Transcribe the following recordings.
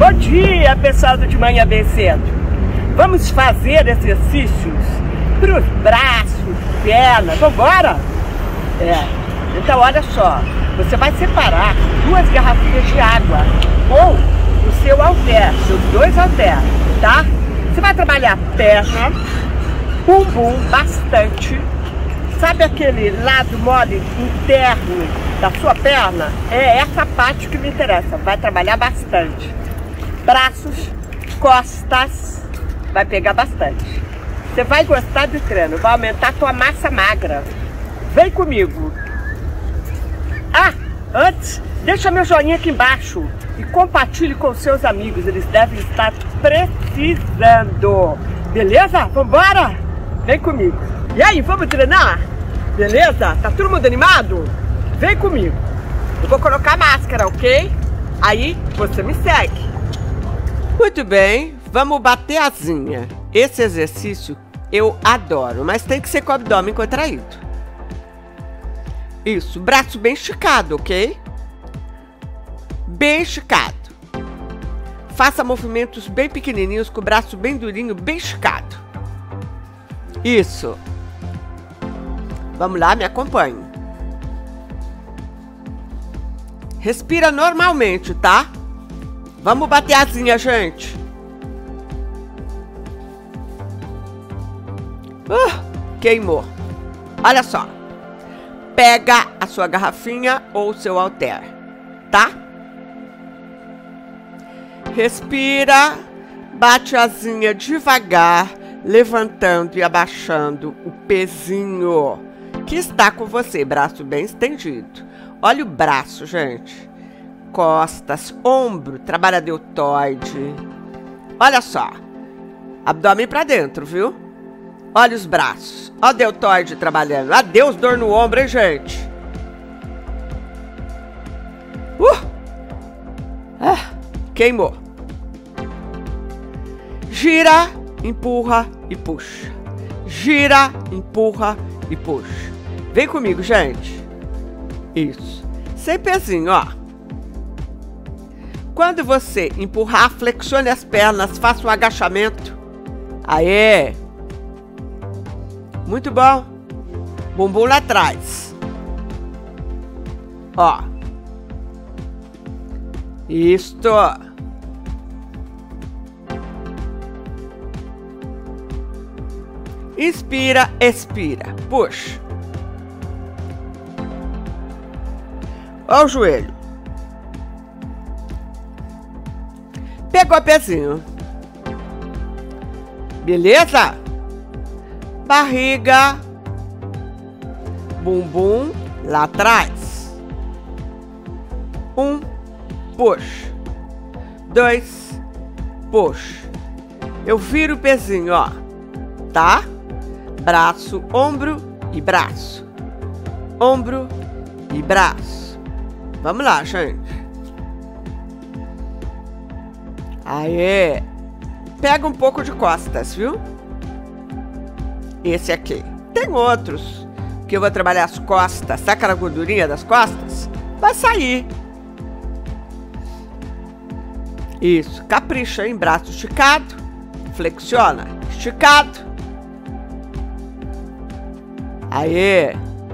Bom dia, pessoal do De Manhã Bem Cedo. Vamos fazer exercícios para os braços, pernas. Vambora? Então olha só, você vai separar 2 garrafinhas de água ou o seu halter, seus 2 halteres, tá? Você vai trabalhar perna, bumbum bastante. Sabe aquele lado mole interno da sua perna? É essa parte que me interessa, vai trabalhar bastante. Braços, costas, vai pegar bastante. Você vai gostar do treino, vai aumentar a tua massa magra. Vem comigo. Antes, deixa meu joinha aqui embaixo e compartilhe com seus amigos, eles devem estar precisando. Beleza? Vambora? Vem comigo. E aí, vamos treinar? Beleza? Tá todo mundo animado? Vem comigo. Eu vou colocar a máscara, ok? Aí, você me segue. Muito bem, vamos bater asinha. Esse exercício eu adoro, mas tem que ser com o abdômen contraído. Isso, braço bem esticado, ok? Bem esticado. Faça movimentos bem pequenininhos com o braço bem durinho, bem esticado. Isso. Vamos lá, me acompanhe. Respira normalmente, tá? Vamos bater asinha, gente. Queimou. Olha só. Pega a sua garrafinha ou o seu halter, tá? Respira. Bate asinha devagar, levantando e abaixando o pezinho que está com você, braço bem estendido. Olha o braço, gente. Costas, ombro, trabalha deltoide. Olha só. Abdômen pra dentro, viu? Olha os braços. Olha o deltoide trabalhando. Adeus, dor no ombro, hein, gente? Queimou. Gira, empurra e puxa. Gira, empurra e puxa. Vem comigo, gente. Isso. Sem pezinho, ó. Quando você empurrar, flexione as pernas, faça um agachamento. Aê! Muito bom. Bumbum lá atrás. Ó. Isto. Inspira, expira. Puxa. Ó o joelho. Pegou o pezinho. Beleza? Barriga. Bumbum lá atrás. 1, puxa. 2, puxa. Eu viro o pezinho, ó. Tá? Braço, ombro e braço. Ombro e braço. Vamos lá, gente. Aê! Pega um pouco de costas, viu? Esse aqui. Tem outros que eu vou trabalhar as costas. Saca aquela gordurinha das costas? Vai sair. Isso. Capricha em braço esticado. Flexiona. Esticado. Aê!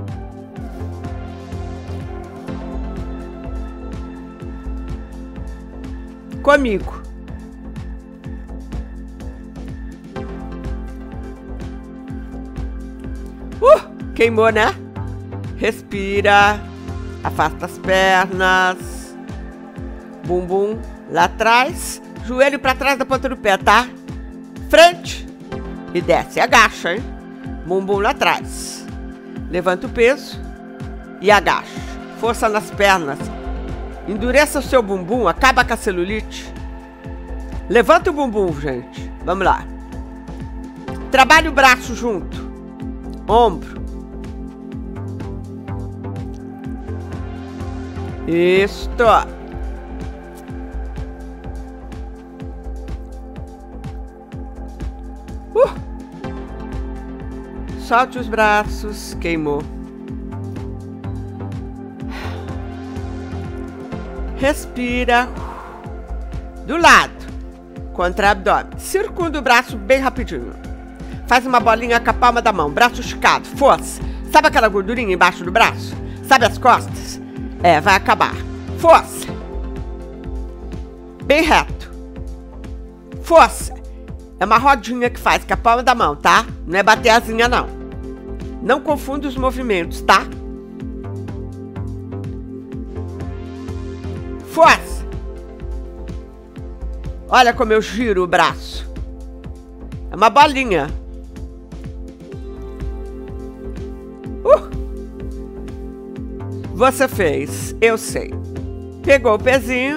Comigo. Queimou, né? Respira. Afasta as pernas. Bumbum lá atrás. Joelho pra trás da ponta do pé, tá? Frente. E desce. Agacha, hein? Bumbum lá atrás. Levanta o peso. E agacha. Força nas pernas. Endureça o seu bumbum. Acaba com a celulite. Levanta o bumbum, gente. Vamos lá. Trabalha o braço junto. Ombro. Isto. Solte os braços. Queimou. Respira. Do lado. Contra abdômen. Circunda o braço bem rapidinho. Faz uma bolinha com a palma da mão. Braço esticado. Força. Sabe aquela gordurinha embaixo do braço? Sabe as costas? Vai acabar. Força. Bem reto. Força. É uma rodinha que faz com a palma da mão, tá? Não é bater asinha, não. Não confunda os movimentos, tá? Força. Olha como eu giro o braço. É uma bolinha. Você fez, eu sei. Pegou o pezinho.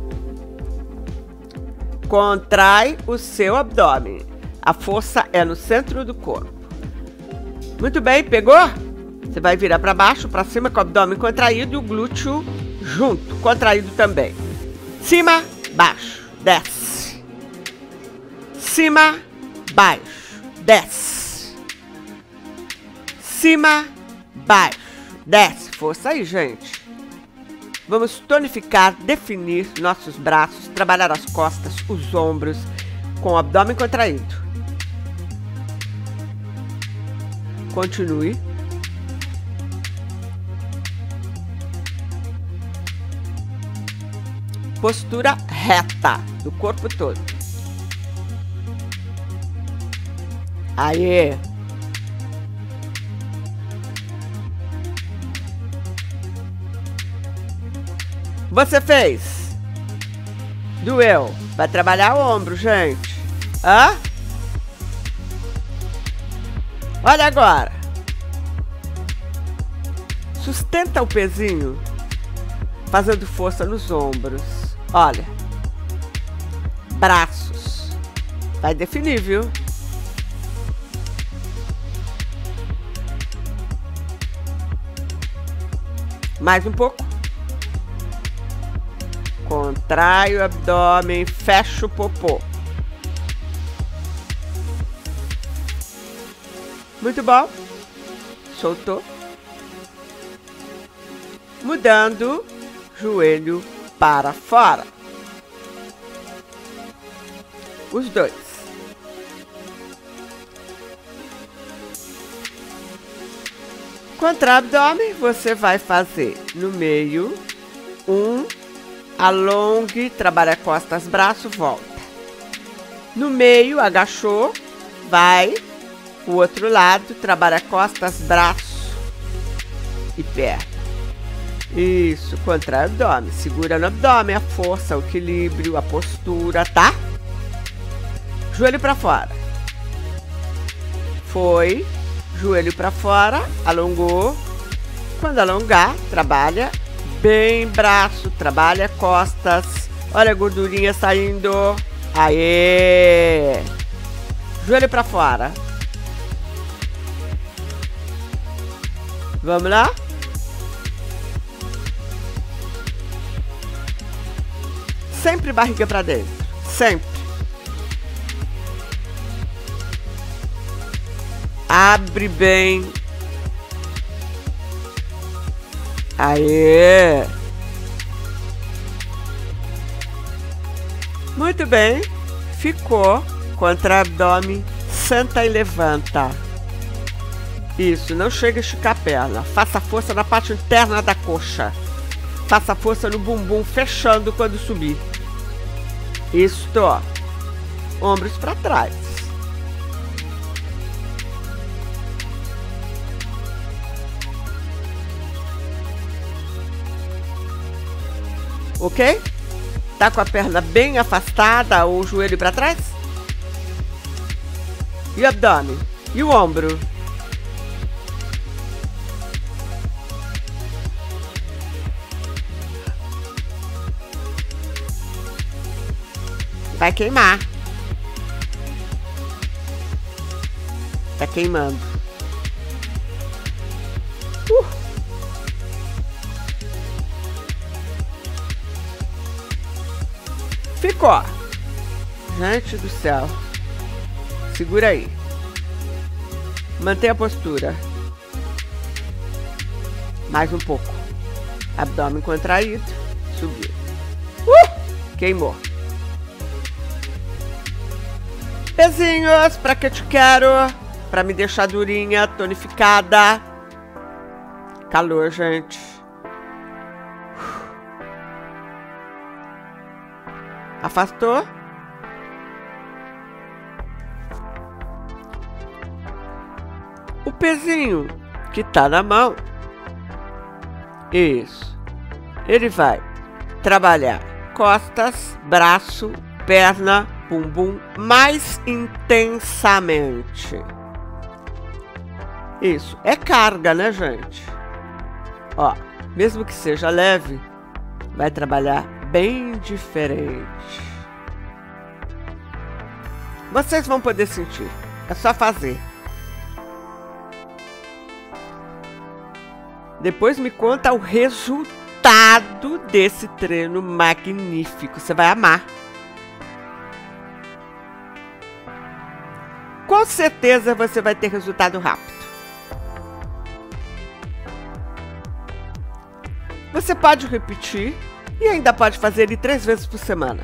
Contrai o seu abdômen. A força é no centro do corpo. Muito bem, pegou? Você vai virar para baixo, para cima com o abdômen contraído e o glúteo junto, contraído também. Cima, baixo, desce. Cima, baixo, desce. Cima, baixo, desce. Força aí, gente. Vamos tonificar, definir nossos braços, trabalhar as costas, os ombros, com o abdômen contraído. Continue. Postura reta do corpo todo. Aê! Você fez. Doeu. Vai trabalhar o ombro, gente. Hã? Olha agora. Sustenta o pezinho, fazendo força nos ombros. Olha. Braços. Vai definir, viu? Mais um pouco. Contrai o abdômen, fecha o popô. Muito bom. Soltou. Mudando, joelho para fora. Os dois. Contra abdômen, você vai fazer no meio, alongue, trabalha costas, braço, volta. No meio, agachou, vai. O outro lado, trabalha costas, braço e perna. Isso, contrai o abdômen. Segura no abdômen, a força, o equilíbrio, a postura, tá? Joelho para fora. Foi. Joelho para fora, alongou. Quando alongar, trabalha bem braço, trabalha costas. Olha a gordurinha saindo. Aê! Joelho para fora. Vamos lá? Sempre barriga para dentro. Sempre. Abre bem. Aê! Muito bem. Ficou. Contra abdômen. Senta e levanta. Isso, não chega a esticar a perna. Faça força na parte interna da coxa. Faça força no bumbum, fechando quando subir. Isto. Ombros para trás. Ok? Tá com a perna bem afastada ou o joelho para trás? E o abdômen? E o ombro? Vai queimar. Tá queimando. Ficou. Gente do céu. Segura aí. Mantenha a postura. Mais um pouco. Abdômen contraído. Subiu. Queimou. Pezinhos, pra que eu te quero? Pra me deixar durinha, tonificada. Calor, gente. Afastou? O pezinho que tá na mão. Isso. Ele vai trabalhar costas, braço, perna, bumbum mais intensamente. Isso. É carga, né, gente? Ó, mesmo que seja leve, vai trabalhar bem diferente. Vocês vão poder sentir. É só fazer. Depois me conta o resultado desse treino magnífico. Você vai amar. Com certeza você vai ter resultado rápido. Você pode repetir e ainda pode fazer ele 3 vezes por semana.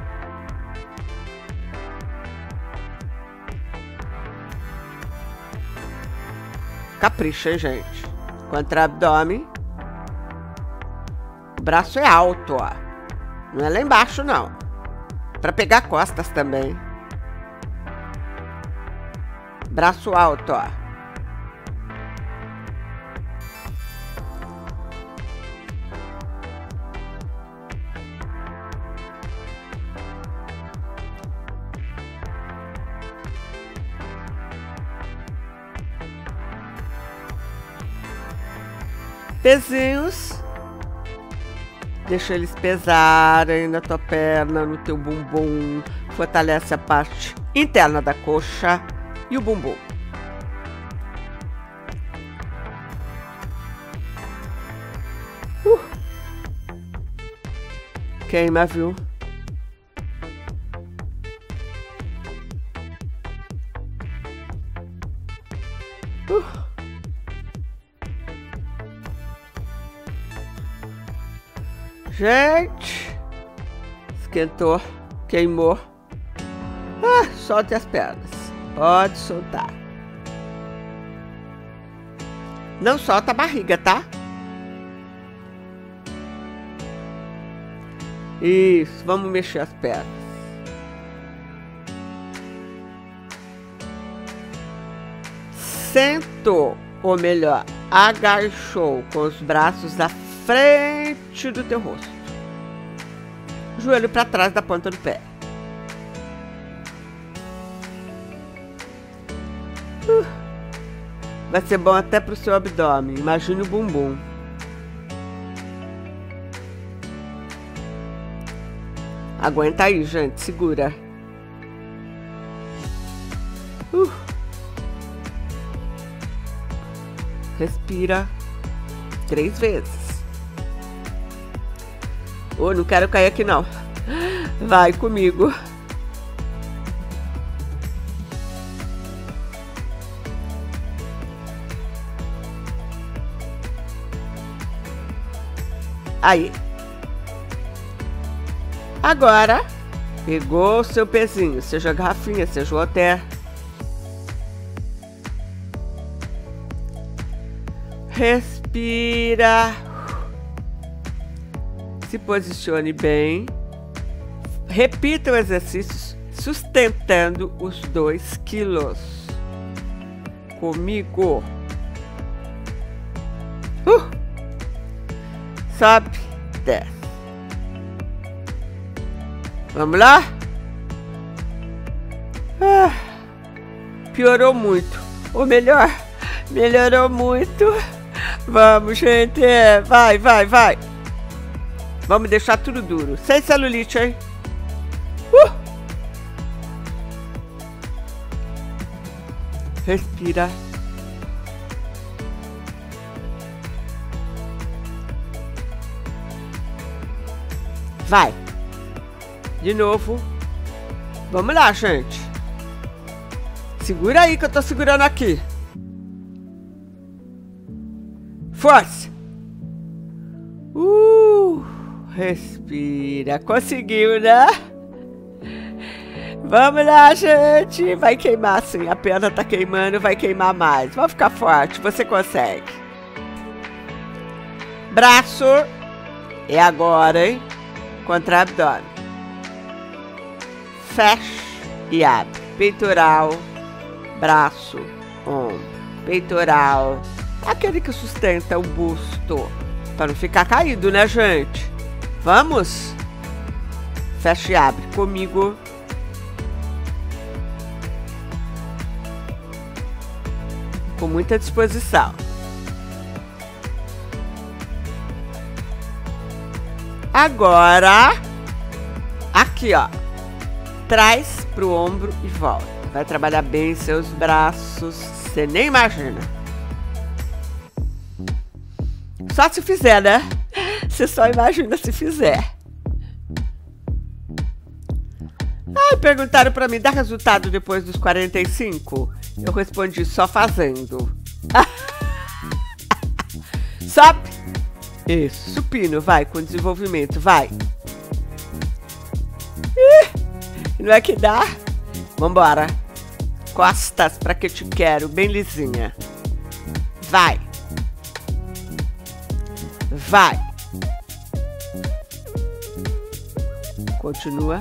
Capricha, hein, gente? Contra abdômen. O braço é alto, ó. Não é lá embaixo, não. Pra pegar costas também. Braço alto, ó. Pezinhos. Deixa eles pesarem na tua perna, no teu bumbum. Fortalece a parte interna da coxa e o bumbum. Queima, viu? Gente, esquentou, queimou. Solte as pernas. Pode soltar. Não solta a barriga, tá? Isso, vamos mexer as pernas. Sentou, ou melhor, agachou com os braços à frente do teu rosto. Joelho para trás da ponta do pé. Vai ser bom até pro seu abdômen. Imagine o bumbum. Aguenta aí, gente. Segura. Respira 3 vezes. Não quero cair aqui, não. Vai comigo. Aí. Agora, pegou o seu pezinho, seja garrafinha, seja o halter. Respira. Se posicione bem. Repita o exercício sustentando os 2 quilos. Comigo. Sobe, desce. Vamos lá? Piorou muito. Ou melhor, melhorou muito. Vamos, gente. Vai, vai, vai. Vamos deixar tudo duro. Sem celulite, hein? Respira. Vai. De novo. Vamos lá, gente. Segura aí que eu tô segurando aqui. Força. Respira. Conseguiu, né? Vamos lá, gente. Vai queimar sim. A perna tá queimando, vai queimar mais. Vamos ficar forte, você consegue. Braço. É agora, hein? Contra abdômen. Fecha e abre. Peitoral. Braço. Ombro. Peitoral. Aquele que sustenta o busto. Para não ficar caído, né, gente? Vamos? Fecha e abre comigo. Com muita disposição. Agora, aqui, ó. Traz pro ombro e volta. Vai trabalhar bem seus braços. Você nem imagina. Só se fizer, né? Você só imagina se fizer. Ai, perguntaram pra mim, dá resultado depois dos 45? Eu respondi, só fazendo. Sobe. Isso, supino, vai, com desenvolvimento, vai. Não é que dá? Vambora. Costas pra que te quero, bem lisinha. Vai. Vai. Continua.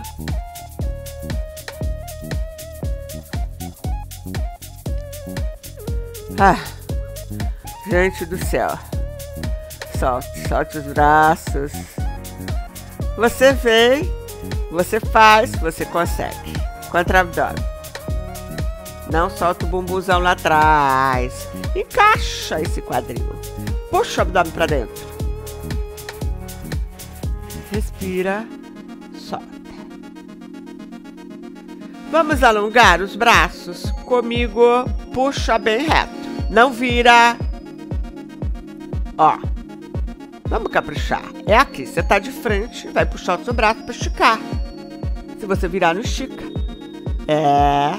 Ah, gente do céu. Solte, solte os braços. Você vem, você faz, você consegue. Contra abdômen. Não solta o bumbuzão lá atrás. Encaixa esse quadril. Puxa o abdômen pra dentro. Respira. Solta. Vamos alongar os braços. Comigo, puxa bem reto. Não vira. Ó. Vamos caprichar. É aqui. Você tá de frente, vai puxar o seu braço pra esticar. Se você virar, não estica. É.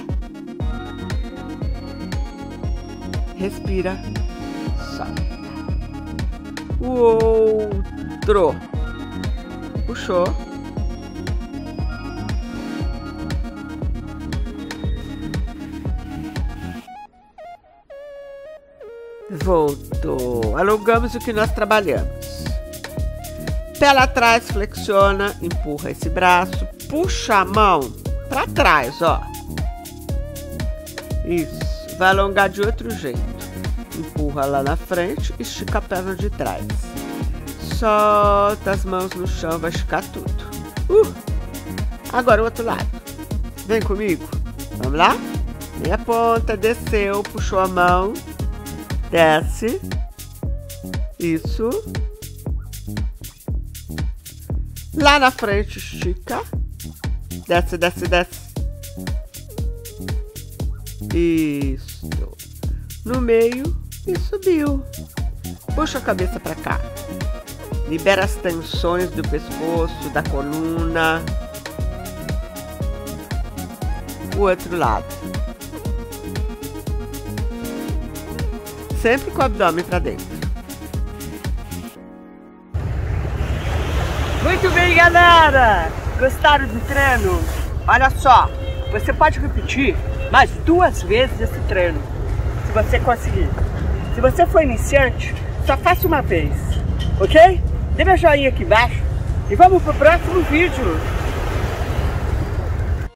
Respira. Solta. O outro. Puxou. Voltou. Alongamos o que nós trabalhamos. Pé lá atrás, flexiona, empurra esse braço, puxa a mão pra trás, ó. Isso. Vai alongar de outro jeito. Empurra lá na frente, estica a perna de trás. Solta as mãos no chão, vai esticar tudo. Agora o outro lado. Vem comigo. Vamos lá? Meia ponta, desceu, puxou a mão. Desce. Isso. Lá na frente, estica. Desce, desce, desce. Isso. No meio e subiu. Puxa a cabeça pra cá. Libera as tensões do pescoço, da coluna. O outro lado. Sempre com o abdômen pra dentro. Muito bem, galera! Gostaram do treino? Olha só, você pode repetir mais 2 vezes esse treino, se você conseguir. Se você for iniciante, só faça uma vez, ok? Dê meu joinha aqui embaixo e vamos pro próximo vídeo.